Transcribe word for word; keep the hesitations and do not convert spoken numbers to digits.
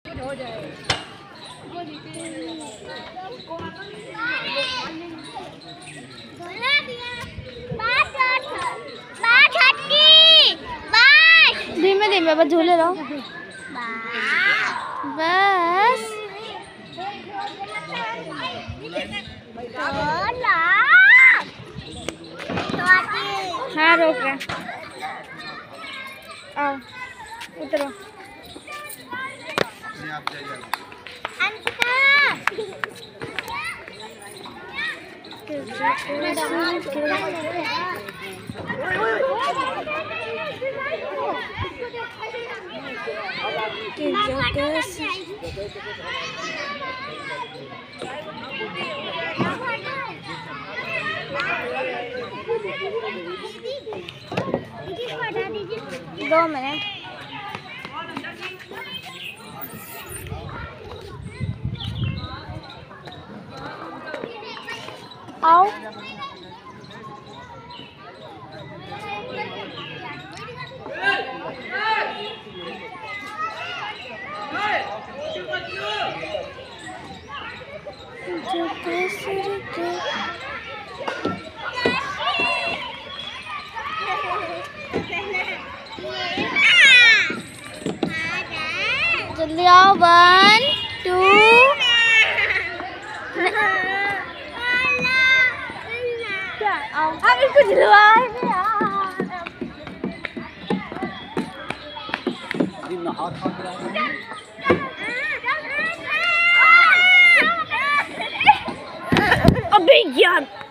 हो जाए धीमे धीमे बस झूले रहो बस। हाँ रोक रहे आओ उतरो। दो मिनट आओ। जल्दी आओ वन टू आओ। अब इसको झुलवाए अबे यार